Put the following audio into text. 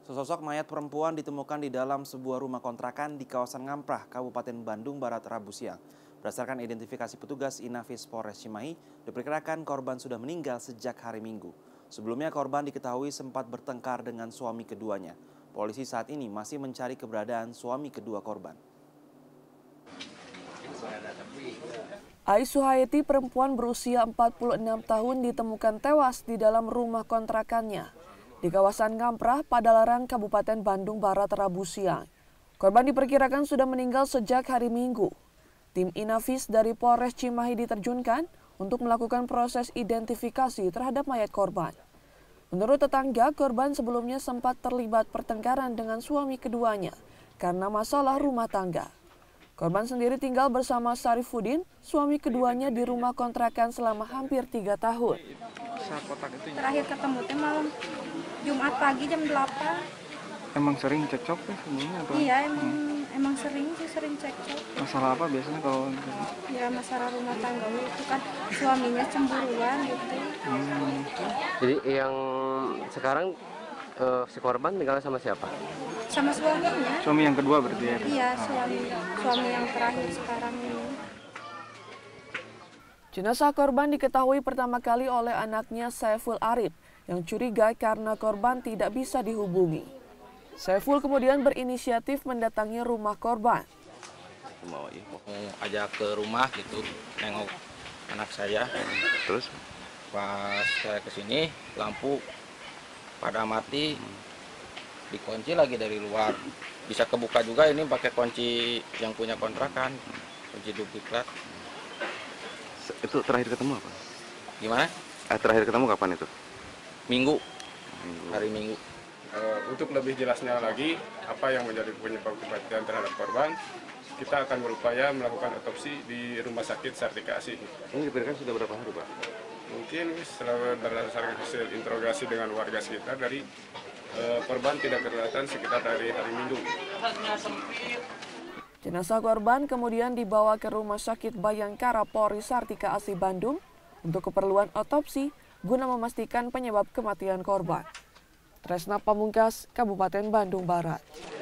Sesosok mayat perempuan ditemukan di dalam sebuah rumah kontrakan di kawasan Ngamprah, Kabupaten Bandung Barat, Rabu siang. Berdasarkan identifikasi petugas Inafis Polres Cimahi, diperkirakan korban sudah meninggal sejak hari Minggu. Sebelumnya korban diketahui sempat bertengkar dengan suami keduanya. Polisi saat ini masih mencari keberadaan suami kedua korban. Ai Suhaiti, perempuan berusia 46 tahun, ditemukan tewas di dalam rumah kontrakannya di kawasan Ngamprah, Padalarang, Kabupaten Bandung Barat, Rabu siang. Korban diperkirakan sudah meninggal sejak hari Minggu. Tim Inafis dari Polres Cimahi diterjunkan untuk melakukan proses identifikasi terhadap mayat korban. Menurut tetangga, korban sebelumnya sempat terlibat pertengkaran dengan suami keduanya karena masalah rumah tangga. Korban sendiri tinggal bersama Sarifuddin, suami keduanya, di rumah kontrakan selama hampir 3 tahun. Terakhir ketemu malam Jumat pagi jam 8. Emang sering cekcok ya sebelumnya? Atau? Iya, emang sering cekcok. Masalah apa biasanya kalau? Ya masalah rumah tangga itu kan suaminya cemburuan gitu. Jadi yang sekarang si korban tinggal sama siapa? Sama suaminya. Suami yang kedua berarti ya? Iya, suami yang terakhir sekarang ini. Jenazah korban diketahui pertama kali oleh anaknya Saiful Arif yang curiga karena korban tidak bisa dihubungi. Saiful kemudian berinisiatif mendatangi rumah korban. Mau ajak ke rumah gitu, nengok anak saya. Terus pas saya kesini, lampu pada mati, dikunci lagi dari luar. Bisa kebuka juga ini pakai kunci yang punya kontrakan, kunci duplikat. itu terakhir ketemu apa? Gimana? Terakhir ketemu kapan itu? Minggu. Hari Minggu. Untuk lebih jelasnya lagi, apa yang menjadi penyebab kematian terhadap korban, kita akan berupaya melakukan otopsi di Rumah Sakit Sartika Asih. Ini diperkirakan sudah berapa hari, Pak? Mungkin setelah berdasarkan hasil interogasi dengan warga sekitar, dari korban tidak kelihatan sekitar dari hari Minggu. Jenazah korban kemudian dibawa ke Rumah Sakit Bayangkara Polri Sartika Asih Bandung untuk keperluan otopsi guna memastikan penyebab kematian korban. Tresna Pamungkas, Kabupaten Bandung Barat.